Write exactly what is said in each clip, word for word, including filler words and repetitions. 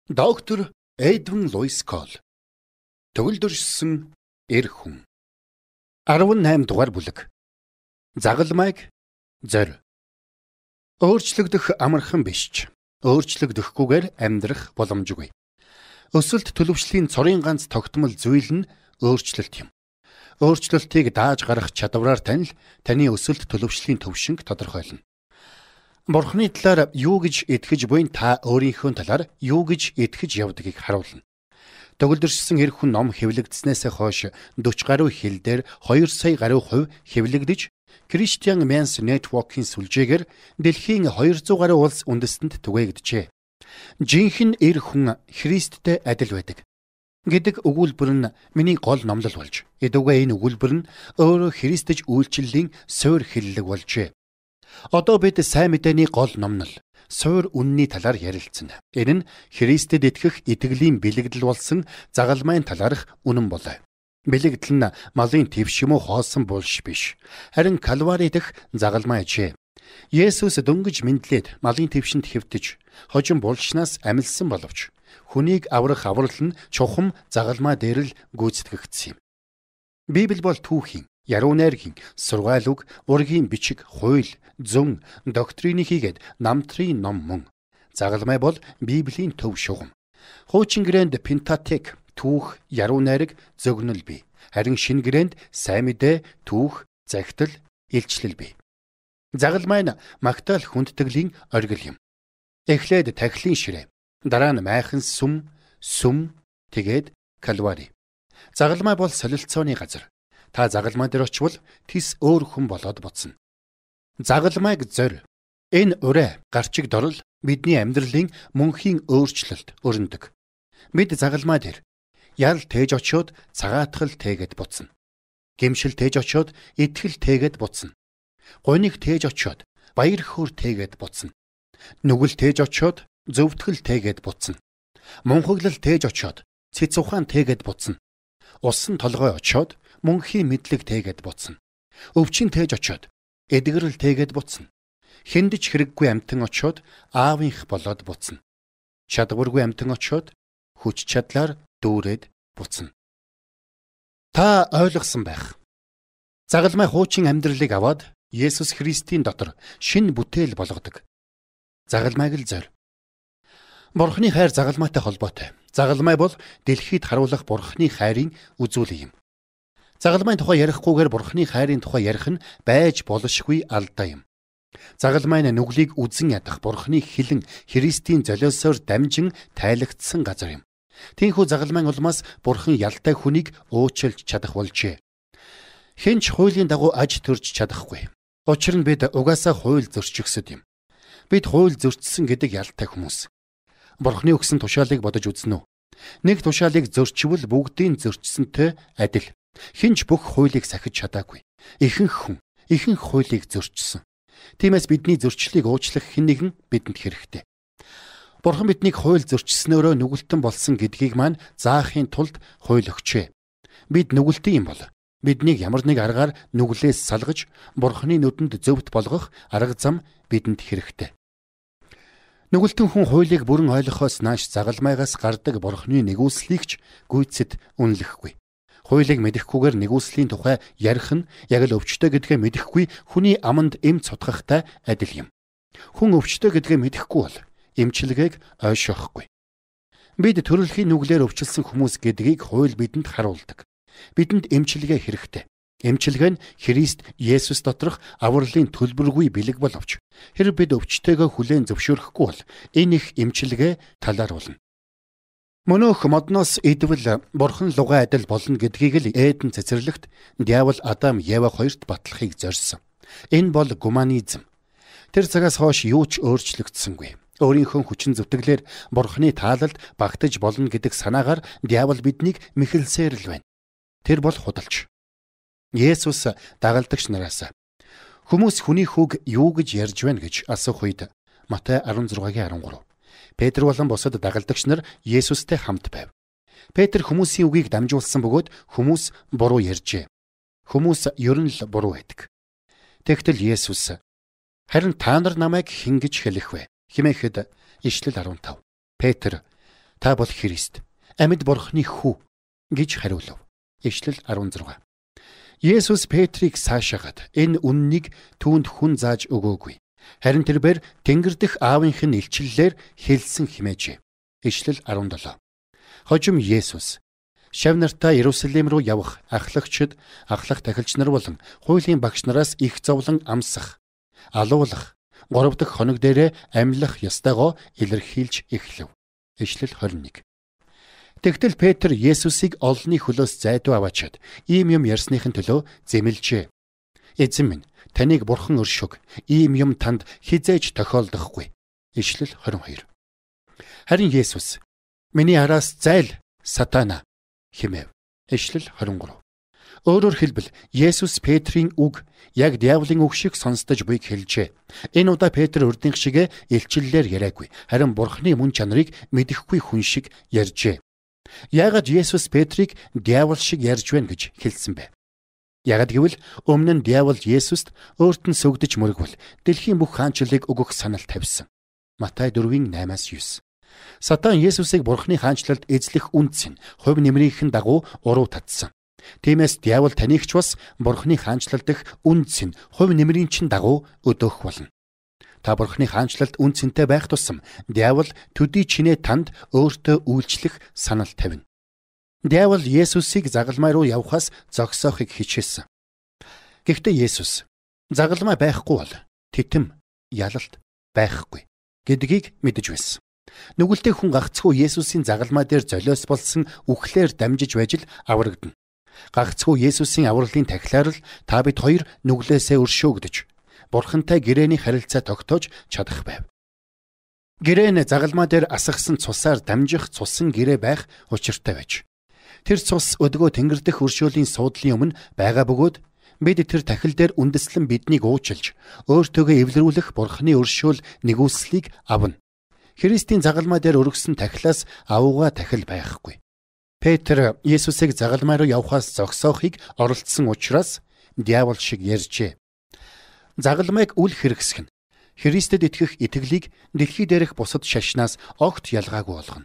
Доктор Эдвин Луис Колл. Төгөлдөрсөн эр хүн. арван найм дугаар бүлэг. Загалмайг зорь. Өөрчлөгдөх амархан биш ч өөрчлөгдөхгүйгээр амьдрах боломжгүй. Өсөлт төлөвшлийн цорын ганц тогтмол зүйл нь өөрчлөлт юм. Өөрчлөлтийг дааж гарах чадвараар танил таны өсөлт төлөвшлийн төвшинг тодорхойлно. Бурхны талаар юу гэж итгэж буйн та өөрийнхөө талаар юу гэж итгэж явдгийг харуулна. Төгөлдөрсөн эр хүн ном хэвлэгдснээс хойш дөрвөн гаруй хил дээр хоёр сая гаруй хувь хэвлэгдэж, Christian Men's Network-ийн сүлжээгээр дэлхийн хоёр зуун гаруй улс үндэстэнд түгээгдэжээ. Жинхэнэ эр хүн Христтэй адил байдаг гэдэг өгүүлбэр нь миний гол номлол болж, эдүгээ энэ өгүүлбэр нь өөрөө Христэж үйлчлэлийн суур хэллэг болжээ. Одоо бид сайн мэдээний гол номнол, суур үнний талаар ярилцсан. Энэ нь Христэд итгэх итгэлийн бэлэгдэл болсон загалмайн талаарх үнэн болоо. Бэлэгдэл нь малын твш юм уу хоосон булш биш. Харин Калвари дэх загалмай ажээ. Есүс дөнгөж мэдлээд малын твшинд хэвтэж, хожим булшнаас амилсан боловч хүнийг аврах аврал нь чухам загалмай дээр л гүйцэтгэгдсэн юм. Библи бол түүхийн, яруу найргийн, сургаал үг, ургийн бичиг, хууль, зөн, доктрины хийгээд намтрын ном мөн. Загалмай бол Библийн төв шугам. Хуучин гэрээнд Пентатек, түүх, яруу найраг, зөгнөл бий. Харин шинэ гэрээнд сайн мэдээ, түүх, захидал, илчлэл бий. Загалмай нь магтаал хүндтгэлийн оргил юм. Эхлээд тахилын ширээ, дараа нь майхан сүм, сүм, тэгээд Калвари. Загалмай бол солилцооны газар. Та загалмай дээр очивол тис өөр хүн болоод буцна. Загалмайг зорь. Энэ урай, гарчиг дорол бидний амьдралын мөнхийн өөрчлөлт өрнөдөг. Бид загалмай дээр ял тээж очиод цагаатгал тээгээд буцна. Гэмшил тээж очиод итгэл тээгээд буцна. Гуниг тээж очиод баяр хөөр тээгээд буцна. Нүгэл тээж очиод зөвтгөл тээгээд буцна. Мунхаглал тээж очиод цэц ухаан тээгээд буцна. Усан толгой очиод мөнхийн мэдлэг тээгээд буцна. Өвчин тээж очиод эдгэрэл тээгээд буцна. Хэндэж хэрэггүй амтан очиод аавынх болоод буцна. Чадваргүй амтан очиод хүч чадлаар дүүрээд буцна. Та ойлгосон байх. Загалмай хуучин амьдралыг аваад Есүс Христийн дотор шинэ бүтээл болгодог. Загалмайг л зорь. Бурхны хайр загалмайтай холбоотой. Загалмай бол дэлхийд харуулах Бурхны хайрын үзүүлэг юм. Загалмайн тухай ярихгүйгээр Бурхны хайрын тухай ярих нь байж болшгүй алдаа юм. Загалмай нь нүглийг үзэн ядах Бурхны хилэн Христийн золиосоор дамжин тайлагдсан газар юм. Тийхүү загалмайн улмаас Бурхан ялтай хүнийг уучлж чадах болжээ. Хинч хуулийн дагуу аж төрж чадахгүй. Учир нь бид угаасаа хууль зөрчигсөд юм. Бид хууль зөрчсөн гэдэг ялтай хүмүүс. Бурхны өгсөн тушаалыг бодож үзнэ үү? Нэг тушаалыг зөрчивөл бүгдийн зөрчсөнтэй адил. Хинч бүх хуулийг сахиж чадаагүй. Ихэнх хүн ихэнх хуулийг зөрчсөн. Тиймээс бидний зөрчлийг уучлах хэн нэгэн бидэнд хэрэгтэй. Бурхан биднийг хууль зөрчснөөрөө нүгэлтэн болсон гэдгийг маань заахын тулд хууль өгчээ. Бид нүгэлтэн юм бол биднийг ямар нэг аргаар нүглээс салгаж Бурханы нүдэнд зөвхт болгох арга зам бидэнд хэрэгтэй. Нүгэлтэн хүн хуулийг бүрэн ойлгохоос нааш загалмайгаас гардаг Бурханы нэгүслийг ч гүйцэд үнэлэхгүй. Хуулийг мэдэхгүйгээр нэгүслийн тухай ярих нь яг л өвчтөй гэдгээ мэдэхгүй хүний аманд эм цутгахтай адил юм. Хүн өвчтөй гэдгээ мэдэхгүй бол эмчилгээг ойшоохгүй. Бид төрөлхийн нүглээр өвчлсөн хүмүүс гэдгийг хууль бидэнд харуулдаг. Бидэнд эмчилгээ хэрэгтэй. Эмчилгээ нь Христ Есүс доторх авралын төлбөргүй бэлэг боловч хэрэв бид өвчтөйгөө хүлээн зөвшөөрөхгүй бол энэ их эмчилгээ талааруулна. Мөнөөх модноос идвэл Бурхан лугай адил болно гэдгийг л Эден цэцэрлэгт диавол Адам Ева хоёрт батлахыг зорьсон. Энэ бол гуманизм. Тэр цагаас хойш юу ч өөрчлөгдсөнгүй. Өөрийнхөө хүчин зүтгэлээр Бурханы таалалд багтаж болно гэдэг санаагаар диавол биднийг мэхэлсээр л байна. Тэр бол худалч. Есүс дагалдагч нараас хүмүүс хүний хүүг юу гэж ярьж байна гэж асуух үед Матай арван зургагийн арван гурав. Петр болон бусад дагалдагч нар Есүстэй хамт байв. Петр хүмүүсийн үгийг дамжуулсан бөгөөд хүмүүс буруу ярьжээ. Хүмүүс ер нь л буруу байдаг. Тэгтэл Есүс харин та нар намайг хэн гэж хэлэх вэ хэмээхэд ишлэл арван тав. Петр Та бол Христ, амьд Бурхны хүү гэж хариулав. Ишлэл арван зураг. Есүс Петрийг саашаагаад энэ үннийг түүнд хүн зааж өгөөгүй. Харин тэрээр Тэнгэр дэх аавынх нь илчлэлээр хэлсэн хэмээжээ. Ишлэл арван долоо. Хожим Есүс шав нартаа Иерусалим руу явах ахлагчид, ахлах тахилч нар болон хуулийн багш нараас их зовлон амсах, алуулах, гурав дахь хоног дээрээ амьлах ёстойгоо илэрхийлж эхлэв. Ишлэл хорин нэг. Тэгтэл Петр Есүсийг олонний хөлөөс зайдуу аваачаад ийм юм ярьсныхын төлөө зэмлжээ. Эзэн минь, таныг бурхан өршөг. Ийм юм танд хизээж тохиолдохгүй. Ишлэл хорин хоёр. Харин Есүс миний араас зайл сатана хэмэв. Ишлэл хорин гурав. Өөрөөр хэлбэл Есүс Петрийн үг яг диаволын үг шиг сонсдож буйг хэлжээ. Энэ удаа Петр урдынх шигэ илчиллээр яриаггүй. Харин бурхны мөн чанарыг мэдэхгүй хүн шиг ярьжээ. Яагаад Есүс Петрийг диавол шиг ярьж байна гэж хэлсэн бэ? Яагаад гэвэл өмнө нь диавол Есүст өөрт нь сүгдэж мөргвөл дэлхийн бүх хаанчлалыг өгөх санал тавьсан. Матай дөрвийн наймаас девь. Сатан Есүсийг бурхны хаанчлалд эзлэх үндэс нь хувь нэмрийнхэн дагуу уруу татсан. Тиймээс диавол таныг ч бас бурхны хаанчлал дэх үндэс нь хувь нэмрийн чин дагуу өдөөх болно. Та бурхны хаанчлалд үнцэнтэй байх тусам диавол төдий чинээ танд өөртөө үйлчлэх санал тавина. Диавол Есүсийг загалмай руу явахаас зогсоохыг хичээсэн. Гэхдээ Есүс загалмай байхгүй бол титэм, ялалт байхгүй гэдгийг мэдэж байсан. Нүгэлтэй хүн гагцхүү Есүсийн загалмай дээр золиос болсон үхлээр дамжиж байж л аврагдана. Гагцхүү Есүсийн авралын тахилаар л та бид хоёр нүглээсээ өршөөгдөж Бурхантай гэрээний харилцаа тогтоож чадах байв. Гэрээн загалмай дээр асгасан цусаар дамжих цусан гэрээ байх учиртай байж. Тэр цус өдгөө Тэнгэр дэх өршөөлийн суудлын өмнө байгаа бөгөөд бид тэр тахил дээр үндэслэн биднийг уучлж, өөртөөгөө эвлэрүүлэх Бурханы өршөөл нэгүслийг авна. Христийн загалмай дээр өргөсөн тахилаас авууга тахил байхгүй. Петр Есүсийг загалмай руу явахаас зогсоохыг оролдсон учраас диавол шиг ярьжээ. Загалмайг үл хэрэгсэх нь Христэд итгэх итгэлийг дэлхий дээрх бусад шашнаас огт ялгаагүй болгоно.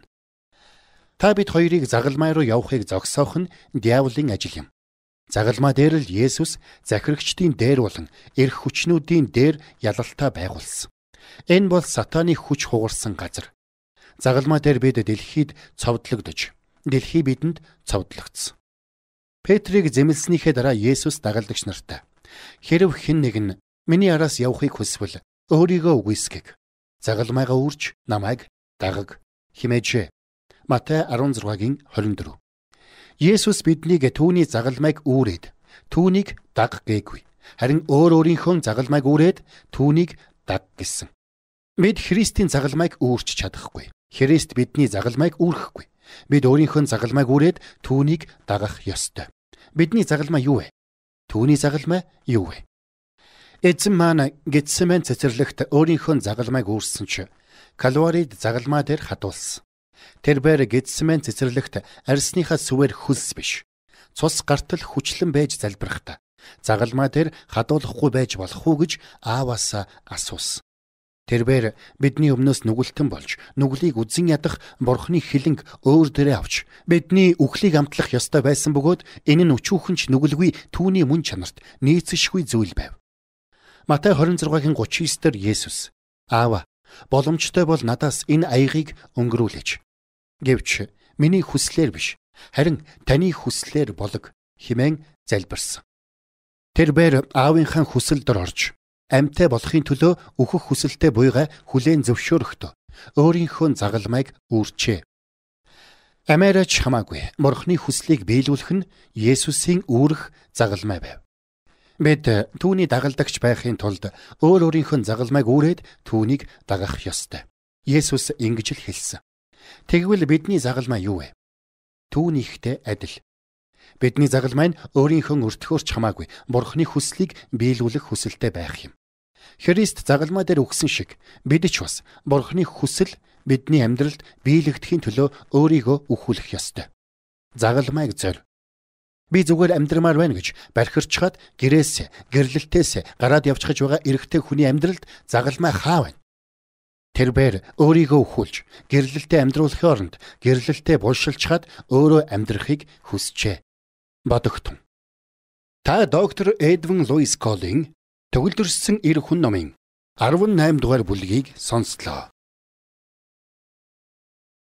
Та бид хоёрыг загалмай руу явахыг зогсоох нь диаволын ажил юм. Загалмай дээр л Есүс захирагчдын дээр болон эрх хүчнүүдийн дээр ялалтаа байгуулсан. Энэ бол сатаны хүч хугарсан газар. Загалмай дээр бид дэлхийд цовдлогдож, дэлхий бидэнд цовдлогдсон. Петрийг зэмлснийхээ дараа Есүс дагалдагч нартай "Хэрэв хэн нэг нь миний араас явахыг хүсвэл өөрийгөө үгүйсгэх. Загалмайгаа үрж намайг дагаг" хэмээжээ. Матай арван зургагийн хорин дөрөв. Есүс биднийг түүний загалмайг үүрээд түүнийг даг гээгүй. Харин өөр өөрийнхөө загалмайг үүрээд түүнийг даг гэсэн. Бид Христийн загалмайг үүрч чадахгүй. Христ бидний загалмайг үүрхэхгүй. Бид өөрийнхөө загалмайг үүрээд түүнийг дагах ёстой. Бидний загалмай юу вэ? Түүний загалмай юу вэ? Эзэн маань Гетсеман цэцэрлэгт өөрийнхөө загалмайг үүрсэн ч Калварид загалмай дээр хадуулсан. Тэрээр Гетсеман цэцэрлэгт арьсныхаа сүвээр хөлс биш. Цус гартал хүчлэн байж залбирахта загалмай дээр хадуулахгүй байж болох уу гэж ааваас асуусан. Тэрээр бидний өмнөөс нүгэлтэн болж нүглийг үзэн ядах Бурхны хилэнг өөр дээрээ авч бидний үхлийг амтлах ёстой байсан бөгөөд энэ нь өчүүхэнч нүгэлгүй түүний мөн чанарт нийцэшгүй зүйл байв. Матай хорин зургагийн гучин девь дээр Есүс "Аава, боломжтой бол надаас энэ аягийг өнгөрүүлээч. Гэвч миний хүслээр биш, харин таны хүслээр болог" хэмээн залбирсан. Тэрээр аавынхаа хүсэл дор орж амьтаа болохын төлөө өөхөх хүсэлтэй буйгаа хүлээн зөвшөөрөхдөө өөрийнхөө загалмайг үүрчээ. Амаарч хамаагүй Бурхны хүслийг биелүүлэх нь Есүсийн үүрэх загалмай байв. Бид түүний дагалдагч байхын тулд өөр өөрийнхөө загалмайг үүрээд түүнийг дагах ёстой. Есүс ингэж л хэлсэн. Тэгвэл бидний загалмай юу вэ? Түүнийхтэй адил. Бидний загалмай нь өөрийнхөө өртгөөрч хамаагүй Бурхны хүслийг биелүүлэх хүсэлтэй байх юм. Христ загалмай дээр өгсөн шиг бид ч бас Бурхны хүсэл бидний амьдралд биелэгдэхийн төлөө өөрийгөө өгүүлэх ёстой. Загалмайг зорь. Би зүгээр амьдрмаар байна гэж бархирчхад гэрээсээ, гэрлэлтээсээ гараад явчихж байгаа эрэгтэй хүний амьдралд загалмай хаа байна? Тэрбээр өөрийгөө өхүүлж, гэрлэлтэд амьдруулахын оронд гэрлэлтэд булшилчхад өөрөө амьдрахыг хүсчээ. Бодогтун. Та доктор Эдвин Луис Коллын Төгөлдрсөн эр хүн номын арван найм дугаар бүлгийг сонслоо.